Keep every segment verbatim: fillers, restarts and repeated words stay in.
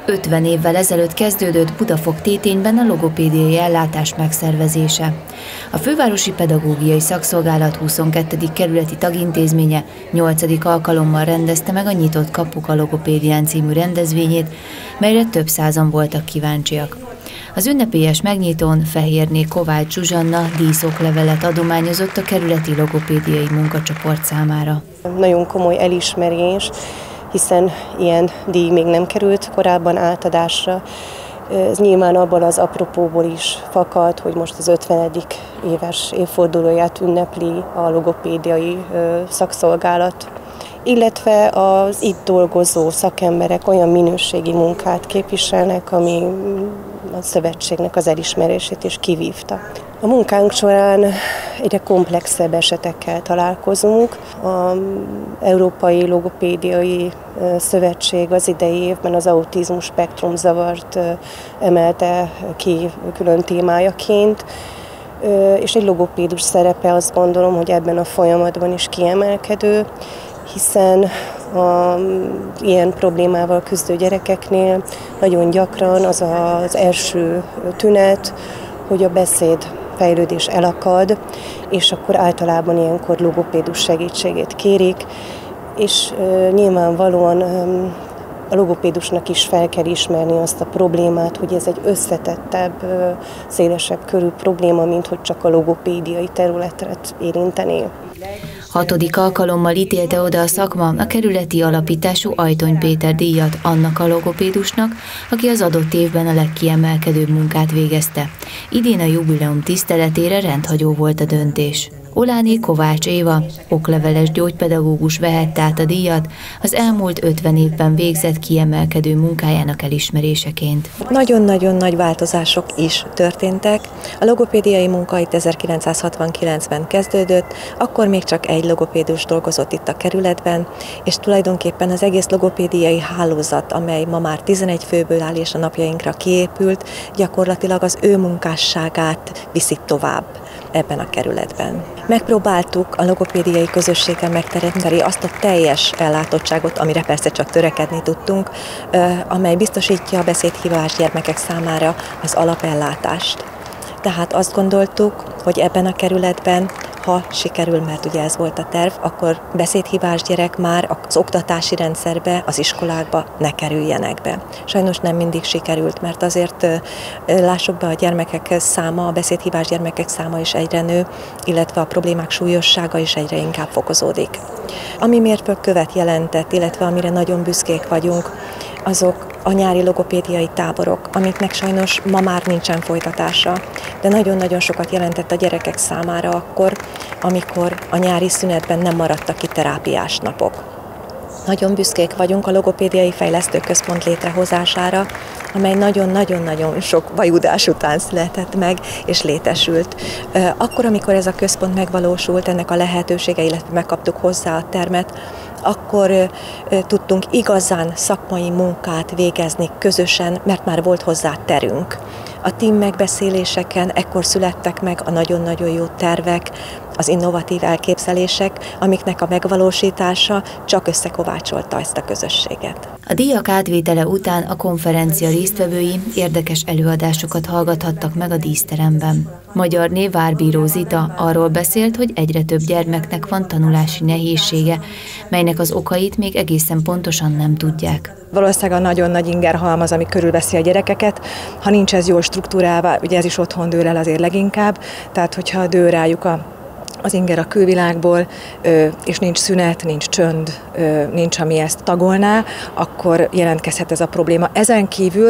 ötven évvel ezelőtt kezdődött Budafok Tétényben a logopédiai ellátás megszervezése. A Fővárosi Pedagógiai Szakszolgálat huszonkettedik kerületi tagintézménye nyolcadik alkalommal rendezte meg a Nyitott kapuk a logopédián című rendezvényét, melyre több százan voltak kíváncsiak. Az ünnepélyes megnyitón Fehérné Kovács Zsuzsanna díszoklevelet adományozott a kerületi logopédiai munkacsoport számára. Nagyon komoly elismerés, hiszen ilyen díj még nem került korábban átadásra. Ez nyilván abban az apropóból is fakad, hogy most az ötvenedik éves évfordulóját ünnepli a logopédiai szakszolgálat, illetve az itt dolgozó szakemberek olyan minőségi munkát képviselnek, ami a szövetségnek az elismerését is kivívta. A munkánk során egyre komplexebb esetekkel találkozunk. Az Európai Logopédiai Szövetség az idei évben az autizmus spektrum zavart emelte ki külön témájaként, és egy logopédus szerepe, azt gondolom, hogy ebben a folyamatban is kiemelkedő, hiszen az ilyen problémával küzdő gyerekeknél nagyon gyakran az az első tünet, hogy a beszéd fejlődés elakad, és akkor általában ilyenkor logopédus segítségét kérik, és nyilvánvalóan a logopédusnak is fel kell ismerni azt a problémát, hogy ez egy összetettebb, szélesebb körű probléma, mint hogy csak a logopédiai területet érintené. Hatodik alkalommal ítélte oda a szakma a kerületi alapítású Ajtony Péter díjat annak a logopédusnak, aki az adott évben a legkiemelkedőbb munkát végezte. Idén a jubileum tiszteletére rendhagyó volt a döntés. Oláné Kovács Éva, okleveles gyógypedagógus vehette át a díjat az elmúlt ötven évben végzett kiemelkedő munkájának elismeréseként. Nagyon-nagyon nagy változások is történtek. A logopédiai munka itt ezerkilencszázhatvankilencben kezdődött, akkor még csak egy logopédus dolgozott itt a kerületben, és tulajdonképpen az egész logopédiai hálózat, amely ma már tizenegy főből áll és a napjainkra kiépült, gyakorlatilag az ő munkásságát viszi tovább ebben a kerületben. Megpróbáltuk a logopédiai közösséggel megteremteni azt a teljes ellátottságot, amire persze csak törekedni tudtunk, amely biztosítja a beszédhibás gyermekek számára az alapellátást. Tehát azt gondoltuk, hogy ebben a kerületben, ha sikerül, mert ugye ez volt a terv, akkor beszédhibás gyerek már az oktatási rendszerbe, az iskolákba ne kerüljenek be. Sajnos nem mindig sikerült, mert azért lássuk be, a gyermekek száma, a beszédhibás gyermekek száma is egyre nő, illetve a problémák súlyossága is egyre inkább fokozódik. Ami mérföldkövet jelentett, illetve amire nagyon büszkék vagyunk, azok a nyári logopédiai táborok, amiknek sajnos ma már nincsen folytatása, de nagyon-nagyon sokat jelentett a gyerekek számára akkor, amikor a nyári szünetben nem maradtak ki terápiás napok. Nagyon büszkék vagyunk a Logopédiai Fejlesztőközpont létrehozására, amely nagyon-nagyon-nagyon sok vajudás után született meg és létesült. Akkor, amikor ez a központ megvalósult, ennek a lehetősége, illetve megkaptuk hozzá a termet, akkor tudtunk igazán szakmai munkát végezni közösen, mert már volt hozzá terünk. A team megbeszéléseken ekkor születtek meg a nagyon-nagyon jó tervek, az innovatív elképzelések, amiknek a megvalósítása csak összekovácsolta ezt a közösséget. A díjak átvétele után a konferencia résztvevői érdekes előadásokat hallgathattak meg a díszteremben. Magyarné Várbíró Zita arról beszélt, hogy egyre több gyermeknek van tanulási nehézsége, melynek az okait még egészen pontosan nem tudják. Valószínűleg a nagyon nagy ingerhalmaz, ami körülveszi a gyerekeket. Ha nincs ez jól struktúrálva, ugye ez is otthon dől el azért leginkább, tehát hogyha dől rájuk a az inger a külvilágból, és nincs szünet, nincs csönd, nincs, ami ezt tagolná, akkor jelentkezhet ez a probléma. Ezen kívül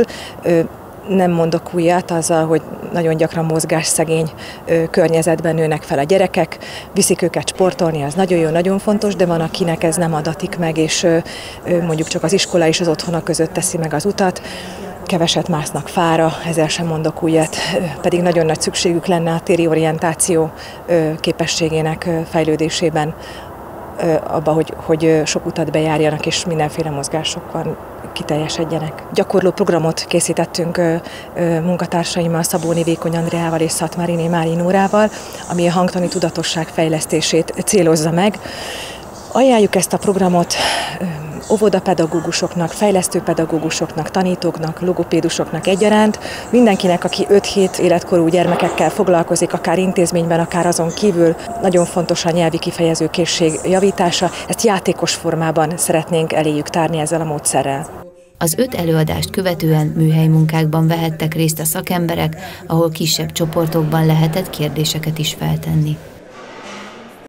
nem mondok újat azzal, hogy nagyon gyakran mozgásszegény környezetben nőnek fel a gyerekek, viszik őket sportolni, az nagyon jó, nagyon fontos, de van, akinek ez nem adatik meg, és mondjuk csak az iskola és az otthona között teszi meg az utat. Keveset másznak fára, ezzel sem mondok újat, pedig nagyon nagy szükségük lenne a téri orientáció képességének fejlődésében, abba, hogy, hogy sok utat bejárjanak és mindenféle mozgásokkal kiteljesedjenek. Gyakorló programot készítettünk munkatársaimmal, Szabóni Vékony Andreával és Szatmáriné Mári Nórával, ami a hangtani tudatosság fejlesztését célozza meg. Ajánljuk ezt a programot óvodapedagógusoknak, fejlesztőpedagógusoknak, tanítóknak, logopédusoknak egyaránt, mindenkinek, aki öt-hét életkorú gyermekekkel foglalkozik, akár intézményben, akár azon kívül, nagyon fontos a nyelvi kifejezőkészség javítása, ezt játékos formában szeretnénk eléjük tárni ezzel a módszerrel. Az öt előadást követően műhelymunkákban vehettek részt a szakemberek, ahol kisebb csoportokban lehetett kérdéseket is feltenni.